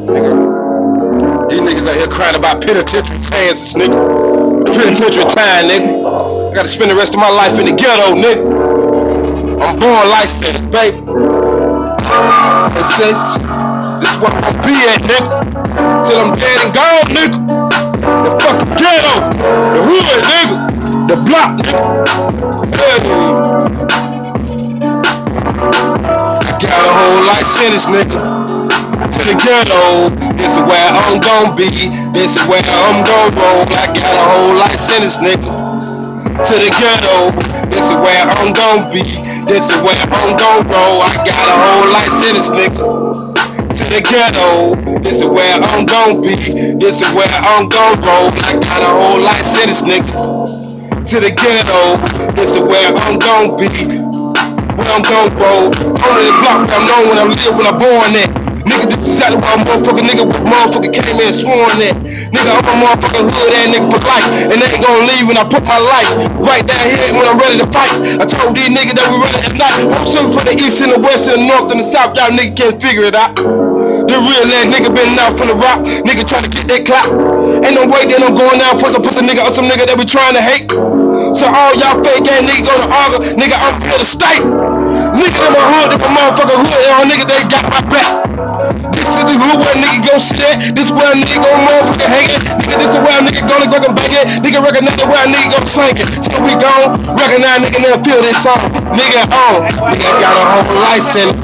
Nigga, these niggas out here crying about penitentiary chances, nigga. Penitentiary time, nigga. I gotta spend the rest of my life in the ghetto, nigga. I'm born licensed, baby. It says, this is where I'm gonna be at, nigga. Till I'm dead and gone, nigga. The fucking ghetto, the hood, nigga. The block, nigga. Hey. I got a whole life sentence, nigga. To the ghetto, this is where I'm gon' be. This is where I'm gon' roll. I got a whole life sentence, nigga. To the ghetto, this is where I'm gon' be. This is where I'm gon' roll. I got a whole life sentence, nigga. To the ghetto, this is where I'm gon' be. This is where I'm gon' roll. I got a whole life sentence, nigga. To the ghetto, this is where I'm gon' be. When I'm gon' roll, on the block, I'm known when I'm live, when I'm born at. Nigga, this is exactly why I'm motherfucking nigga with motherfucking came in and sworn that. Nigga, I'm a motherfucking hood ass nigga for life. And they ain't gonna leave when I put my life right down here when I'm ready to fight. I told these niggas that we ready at night. I'm shooting from the east and the west and the north and the south. Y'all niggas can't figure it out. The real ass nigga been out from the rock. Nigga trying to get that clout. Ain't no way that I'm going down for some pussy nigga or some nigga that be trying to hate. So all y'all fake ass niggas gonna argue. Nigga, I'm here to stay. Nigga in my hood, in my motherfucking hood, and all niggas, they got my back. This is the hood where a nigga gon' sit at. This is where a nigga gon' motherfucking hang it. Nigga, this is where a nigga gonna fucking bang it. Nigga recognize where a nigga gon' slang it. Till we gon' recognize nigga and feel this song. Nigga on, nigga got a whole license.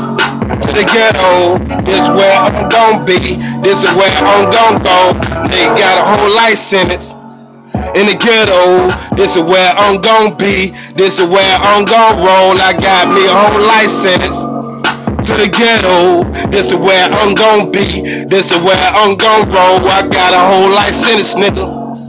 To the ghetto, this is where I'm gon' be. This is where I'm gon' go. Nigga got a whole license. In the ghetto, this is where I'm gon' be. This is where I'm gon' roll. I got me a whole license. To the ghetto, this is where I'm gon' be. This is where I'm gon' roll. I got a whole license, nigga.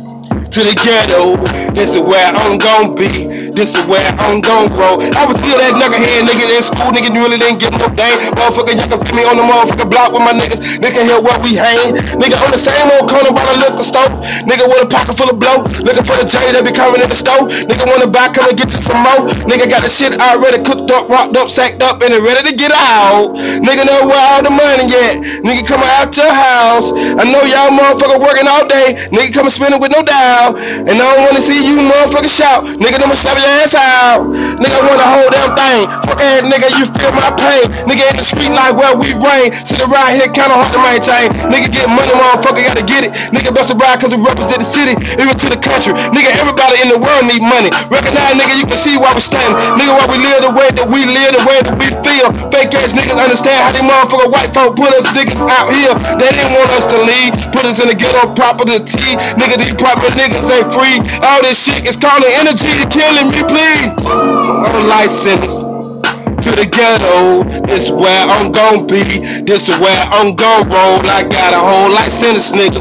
To the ghetto, this is where I'm gon' be. This is where I'm gon' roll. I was still that knucklehead nigga in school, nigga really didn't get no dang. Motherfucker, y'all can feel me on the motherfucking block with my niggas. Nigga here where we hang. Nigga on the same old corner by the liquor store. Nigga with a pocket full of blow. Looking for the J that be coming in the store. Nigga wanna buy, come and get you some more. Nigga got the shit already cooked up, rocked up, sacked up, and ready to get out. Nigga know where all the money at. Nigga coming out your house. I know y'all motherfucker working all day. Nigga coming spinning with no doubt. And I don't wanna see you motherfucker shout. Nigga, I'ma slap your ass out. Nigga want the whole damn thing. Fuck ass nigga, you feel my pain. Nigga in the street like where we reign. Sit around here kinda hard to maintain. Nigga get money, motherfucker gotta get it. Nigga bust a ride cause we represent the city, even to the country. Nigga, everybody in the world need money. Recognize nigga, you can see why we standing. Nigga, why we live the way that we live, the way that we feel. Fake ass niggas understand how they motherfucker white folk put us niggas out here. They didn't want us to leave. Put us in the ghetto property. Nigga, these proper niggas ain't free. All this shit is calling energy to killing me, please. I'm licensed. To the ghetto, this is where I'm gon' be. This is where I'm gon' roll. I got a whole license, nigga.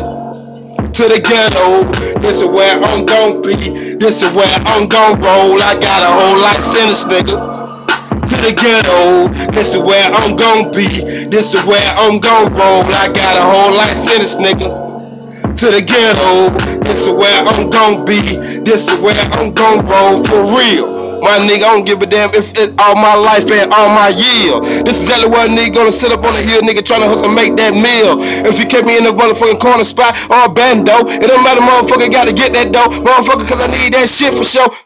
To the ghetto, this is where I'm gon' be. This is where I'm gon' roll. I got a whole license, nigga. To the ghetto, this is where I'm gon' be. This is where I'm gon' roll. I got a whole license, nigga. To the ghetto, this is where I'm gon' be. This is where I'm gon' roll for real. My nigga, I don't give a damn if it's all my life and all my year. This is exactly where a nigga gonna sit up on the hill, nigga trying to hustle make that meal. If you kept me in the motherfucking corner spot or a bando, it don't matter, motherfucker, gotta get that dough, motherfucker, cause I need that shit for sure.